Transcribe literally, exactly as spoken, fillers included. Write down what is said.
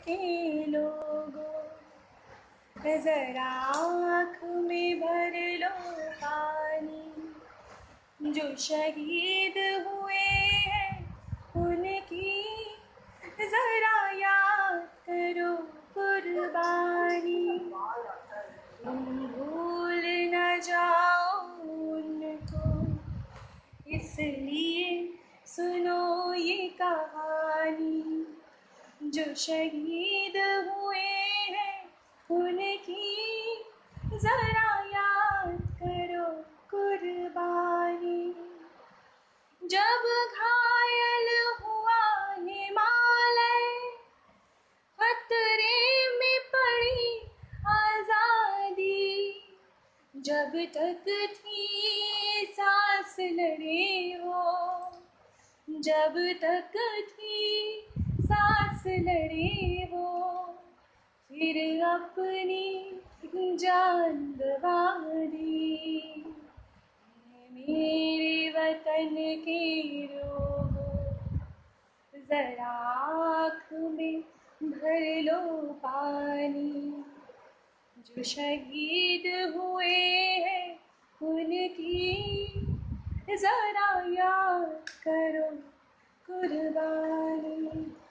के लोगों, जरा आँख में भर लो पानी। जो शहीद हुए हैं उनकी जरा याद करो कुर्बानी। तुम भूल न जाओ उनको, इसलिए सुनो ये कहानी। जो शहीद हुए हैं उनकी जरा याद करो कुर्बानी। जब घायल हुआ हिमालय, खतरे में पड़ी आजादी। जब तक थी सांस लड़े हो, जब तक थी सांस लड़े हो, फिर अपनी जान गवा दी। मेरे वतन के लोगों, जरा आँख में भर लो पानी। जो शहीद हुए हैं उनकी जरा याद करो कुर्बानी।